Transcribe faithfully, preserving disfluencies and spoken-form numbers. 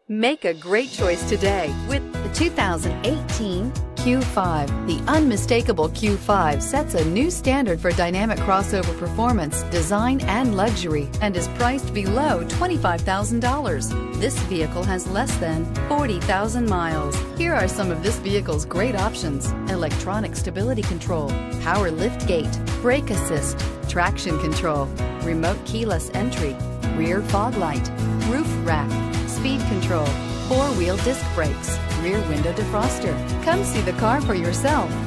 Make a great choice today with the two thousand eighteen Q five. The unmistakable Q five sets a new standard for dynamic crossover performance, design, and luxury, and is priced below twenty-five thousand dollars. This vehicle has less than forty thousand miles. Here are some of this vehicle's great options: electronic stability control, power lift gate, brake assist, traction control, remote keyless entry, rear fog light, roof rack, speed control, four-wheel disc brakes, rear window defroster. Come see the car for yourself.